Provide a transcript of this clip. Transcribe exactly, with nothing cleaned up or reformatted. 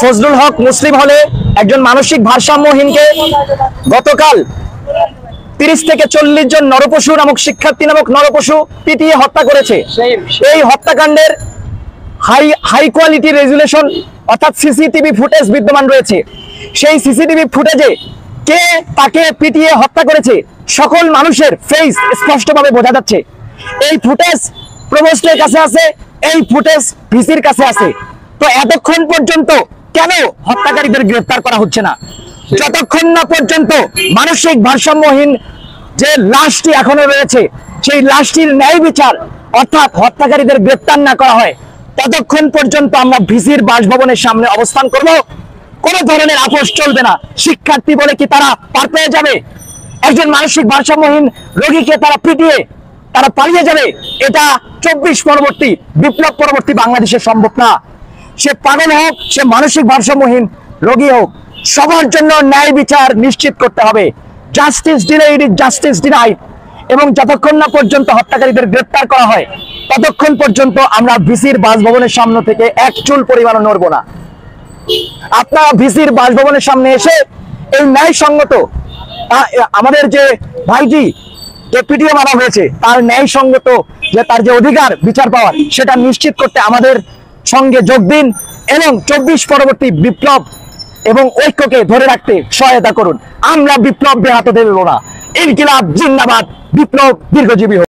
ফজলুল হক মুসলিম হলে একজন মানসিক ভারসাম্যহীনকে গতকাল তিরিশ থেকে চল্লিশ জন নরপশু নামক শিক্ষার্থী নামক নরপশু পিটিয়ে হত্যা করেছে। এই হত্যাকাণ্ডের হাই হাই কোয়ালিটি রেজুলেশন অর্থাৎ সিসিটিভি ফুটেজ বিদ্যমান রয়েছে। সেই সিসিটিভি ফুটেজে কে তাকে পিটিয়ে হত্যা করেছে সকল মানুষের ফেস স্পষ্টভাবে বোঝা যাচ্ছে। এই ফুটেজ প্রভোস্টের কাছে আছে, এই ফুটেজ ভিসির কাছে আছে। তো এতক্ষণ পর্যন্ত কেন হত্যাকারীদের গ্রেফতার করা হচ্ছে না? যতক্ষণ না পর্যন্ত মানসিক ভারসাম্যহীন যে লাশটি এখনো রয়েছে সেই লাশটির ন্যায় বিচার অর্থাৎ হত্যাকারীদের গ্রেফতার না করা হয়, ততক্ষণ পর্যন্ত আমরা ভিসির বাসভবনের সামনে অবস্থান করব। কোন ধরনের আপোষ চলবে না। শিক্ষার্থী বলে কি তারা পার পেয়ে যাবে? একজন মানসিক ভারসাম্যহীন রোগীকে তারা পিটিয়ে তারা পালিয়ে যাবে? এটা চব্বিশ পরবর্তী বিপ্লব পরবর্তী বাংলাদেশে সম্ভব না। সে পাগল হোক, সে মানসিক ভারসাম্যহীন রোগী হোক, সবার জন্য ন্যায় বিচার নিশ্চিত করতে হবে। Justice denied is justice denied. এবং যতক্ষণ না পর্যন্ত হত্যাকারীদের গ্রেফতার করা হয় ততক্ষণ পর্যন্ত আমরা ভিসির বাসভবনের সামনে থেকে এক চুল পরিমাণও নড়ব না। আপনারা ভিসির বাসভবনের সামনে এসে এই ন্যায়সঙ্গত আমাদের যে ভাইটি যে পিটিয়ে মারা হয়েছে তার ন্যায়সঙ্গত যে তার যে অধিকার বিচার পাওয়ার সেটা নিশ্চিত করতে আমাদের সঙ্গে যোগ দিন এবং চব্বিশ পরবর্তী বিপ্লব এবং ঐক্যকে ধরে রাখতে সহায়তা করুন। আমরা বিপ্লব ব্যাহত দেব না। ইনকিলাব জিন্দাবাদ, বিপ্লব দীর্ঘজীবী হোক।